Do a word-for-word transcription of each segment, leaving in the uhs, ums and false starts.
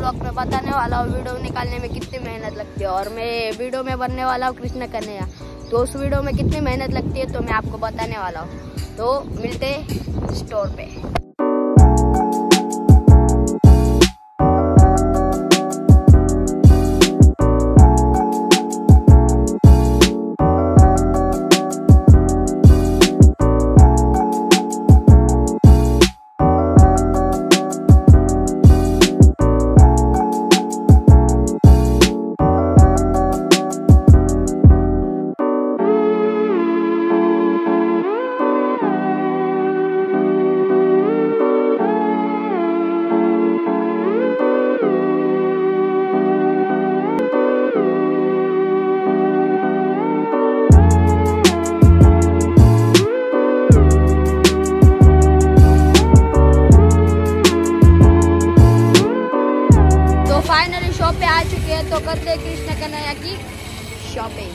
Blog में बताने वाला हूँ वीडियो निकालने में कितनी मेहनत लगती है। और मैं वीडियो में बनने वाला हूँ कृष्ण कन्हैया, तो उस वीडियो में कितनी मेहनत लगती है तो मैं आपको बताने वाला हूँ। तो मिलते स्टोर पे। फाइनली शॉप पे आ चुके हैं, तो करते हैं कृष्ण कन्हैया की shopping.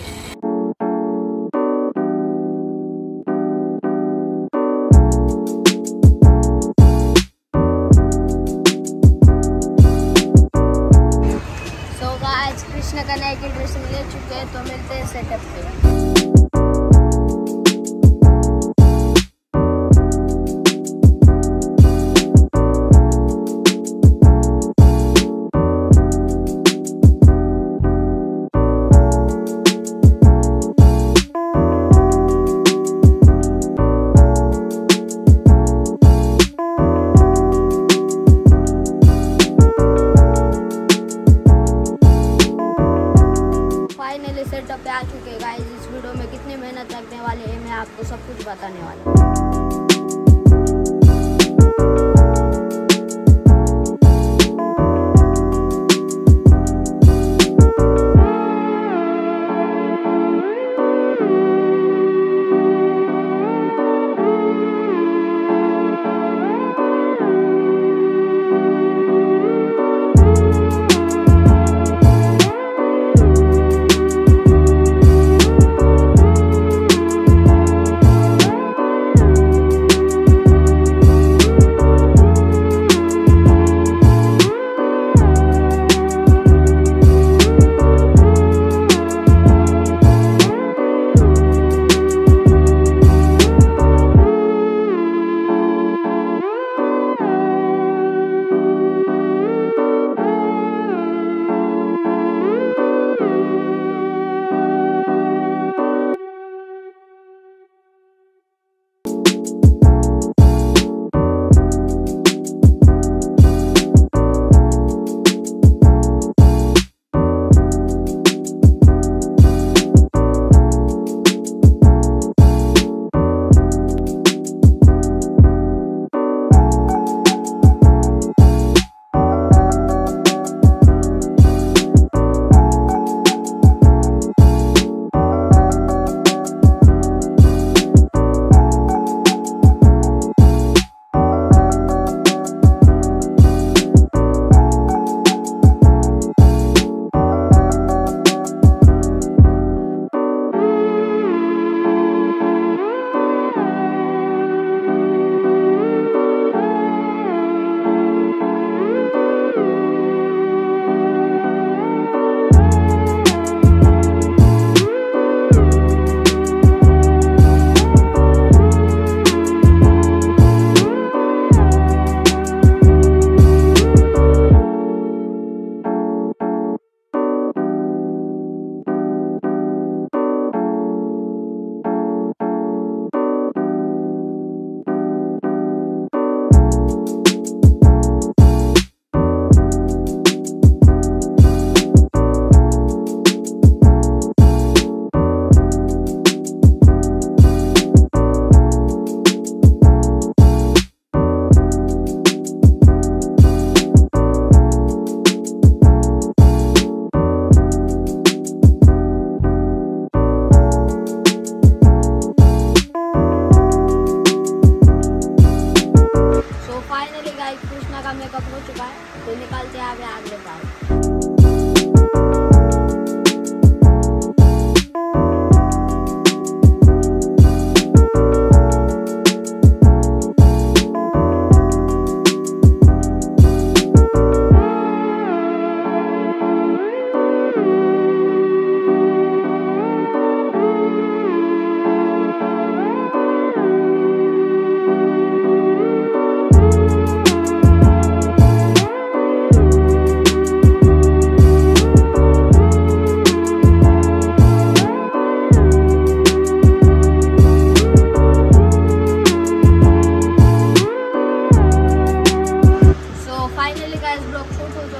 So guys Krishna Kanhaiya की ड्रेसिंग ले चुके हैं, तो मिलते हैं सेटअप पे। फाइनली सेटअप पे आ चुके हैं गाइस। इस वीडियो में कितनी मेहनत लगने वाली है मैं आपको सब कुछ बताने वाला हूँ।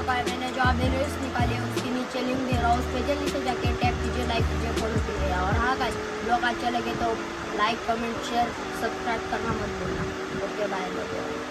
का है, मैंने जो अभी रील्स निकाली है उसके नीचे लिंक दे रहा हूँ, उस पर जल्दी से जाके टैग कीजिए, लाइक कीजिए, फॉलो कीजिए। और हाँ गाइस, ब्लॉग अच्छा लगे तो लाइक कमेंट शेयर सब्सक्राइब करना मत भूलना। Okay bye.